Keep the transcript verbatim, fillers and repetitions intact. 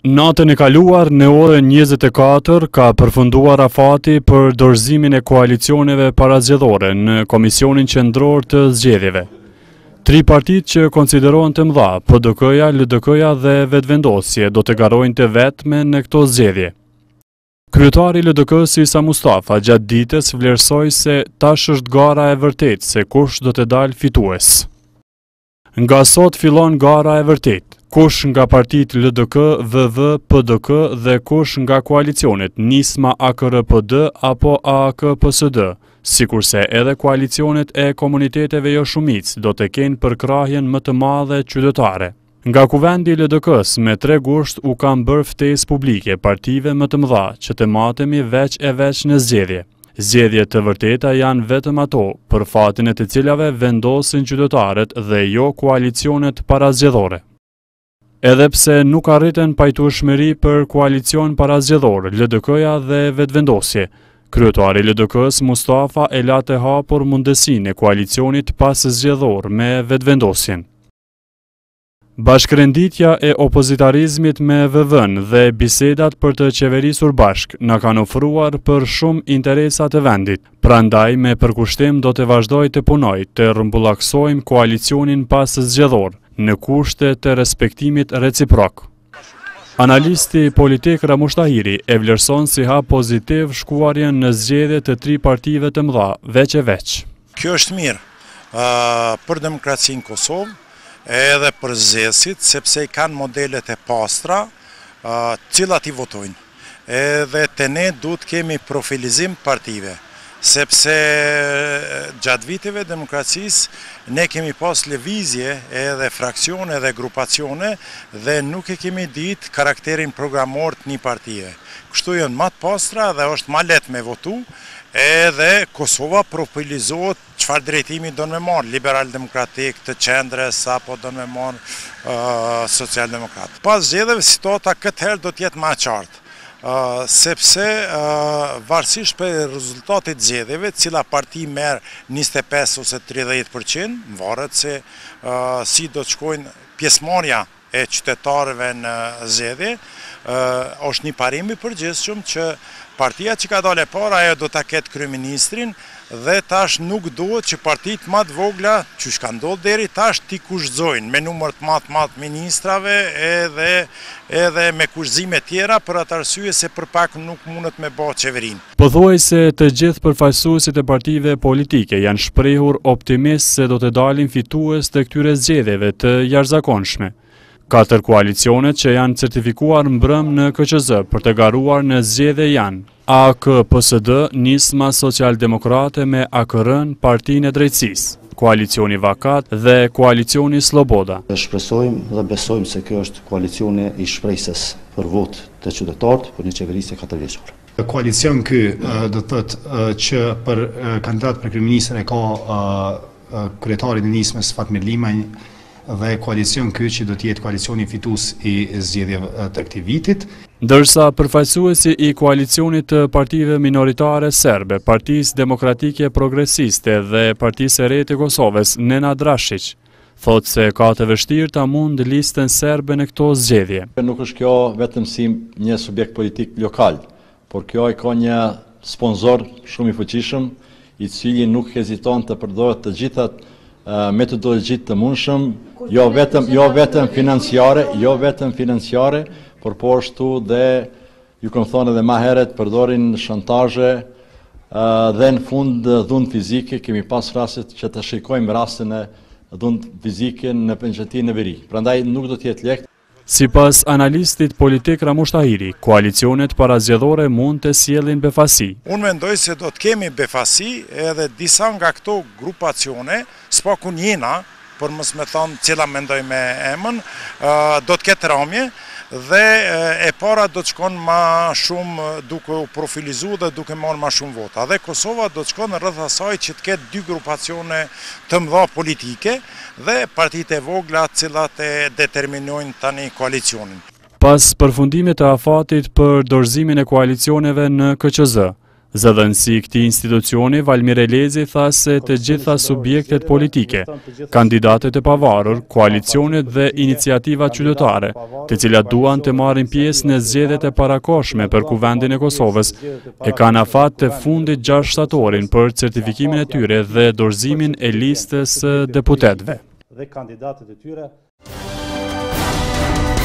Natën e kaluar në orën njëzet e katër ka përfunduar afati për dorëzimin e koalicioneve parazgjedhore në Komisionin Qendror të Zgjedhjeve. Tri partitë që konsiderohen të mëdha, P D K-ja, L D K-ja dhe Vetëvendosje, do të garojnë të vetme në këto zgjedhje. Kryetari L D K-s Isa Mustafa gjatë ditës vlerësoi se tash është gara e vërtetë se kush do të dalë fitues. Nga sot fillon gara e vërtetë. Kush nga partitë L D K, V V, P D K dhe kush nga koalicionet Nisma A K R P D apo A A K P S D, sikurse edhe koalicionet e komuniteteve jo shumicë do të kenë përkrahjen më të madhe qytetare. Nga kuvendi L D K-s me tre gusht u kanë bërë ftesë publike partive më të mëdha që të matemi veç e veç në zgjedhje. Zgjedhjet të vërteta janë vetëm ato, për fatin e të cilave vendosin qytetarët dhe jo koalicionet parazgjedhore. Edhe pse nuk arriten pajtueshmëri për koalicion parazgjedhor, L D K-ja dhe Vetëvendosje, kryetari L D K-s Mustafa e la të hapur mundësinë e koalicionit paszgjedhor me Vetëvendosjen. Bashkërenditja e opozitarizmit me V V-n dhe bisedat për të qeverisur bashk na kanë ofruar për shumë interesa të vendit. Prandaj me përkushtim do të vazhdoj të punoj të rrumbullaksojmë koalicionin paszgjedhor në kushte të respektimit reciprok. Analisti politik Ramush Tahiri e vlerëson si hap pozitiv shkuarjen në zgjedhje të tri partive të mëdha, veç e veç. Kjo është mirë uh, për demokracinë në Kosovë, edhe për zgjedhësit, sepse i kanë modelet e pastra, uh, cilat i votojnë. Edhe të ne duhet kemi profilizim partive, sepse gjatë viteve demokracisë ne kemi pas lëvizje edhe fraksione dhe grupacione dhe nuk e kemi ditë karakterin programor të një partive. Kështu janë më të pastra dhe është më lehtë me votu, edhe Kosova profilizohet çfarë drejtimi do në me marë, liberal-demokratik, të qendres, apo do në me marë uh, social-demokrat. Pas zgjedhjeve situata këtë herë do t'jetë më e qartë. Uh, sepse uh, varësisht për rezultatit zgjedhjeve, cila parti merë njëzet e pesë ose tridhjetë përqind, varet se uh, si do të shkojnë pjesëmarrja e qytetarëve në zgjedhje, uh, është një parim i përgjithshëm që partia që ka dalë e para ajo do ta ketë kryeministrin dhe tash nuk duhet që partitë më të vogla, që shka ndodhë deri tash, t'i kushtzojnë me numër të matë matë ministrave edhe, edhe me kushtzime tjera për atë arsye se për pak nuk mundet me bë qeverinë. Pothuaj se të gjithë përfaqësuesit e partive politike janë shprehur optimist se do të dalin fitues të këtyre zgjedhjeve të jashtëzakonshme. Katër koalicionet që janë certifikuar mbrëm në K Q Z për të garuar në zgjedhje janë A A K P S D, Nisma Social-Demokrate me A K R-n, Partinë e Drejtësisë, Koalicioni Vakat dhe Koalicioni Sloboda. Shpresojmë dhe besojmë se kjo është koalicioni i shpresës për votë të qytetarët për një qeverisje katërvjeçare. Koalicion ky do të thotë që për kandidat për kryeministër e ka kryetarin e Nismës Fatmir Limaj dhe koalicion ky që do të jetë koalicioni fitues i zgjedhjeve të këtij vitit. Ndërsa përfaqësuesi i koalicionit të partive minoritare serbe, Partisë Demokratike Progresiste dhe Partisë së Re të Kosovës, Nena Drashić, thotë se ka të vështirë ta mund listën serbe në këto zgjedhje. Nuk është kjo vetëm si një subjekt politik lokal, por kjo i ka një sponsor shumë i fuqishëm, i cili nuk heziton të përdoret të gjithat metodologjit të mundshëm, jo vetëm jo vetëm financiare, jo vetëm financiare, por po ashtu dhe ju kam thënë edhe më herët përdorin shantazhe dhe në fund dhunë fizike. Kemi pas raste që të shikojmë rastin e dhunë fizike në Pençetin e Veri. Prandaj nuk do të jetë lehtë. Sipas analistit politik Ramush Tahiri, koalicionet parazgjedhore mund të sjellin befasi. Unë mendoj se do të kemi befasi edhe disa nga këto grupacione, s'pakun jena, për mos me thonë cila mendoj me emën, do të ketë ramje dhe e para do të shkon më shumë duke u profilizuar dhe duke marrë më shumë vota. Dhe Kosova do të shkon rreth asaj që të ketë dy grupacione të mëdha politike dhe partitë e vogla të cilat e determinojnë tani koalicionin. Pas përfundimit të afatit për dorëzimin e koalicioneve në K Q Z, Zëdhënësi i këtij institucioni, Valmir Elezi, tha se të gjitha subjektet politike, kandidatët e pavarur, koalicionet dhe iniciativat qytetare, të cilat duan të marrin pjesë në zgjedhjet e parakohshme për Kuvendin e Kosovës, e kanë afat të fundit gjashtë shtatorin për certifikimin e tyre dhe dorëzimin e listës së deputetëve. Dhe kandidatët e tyre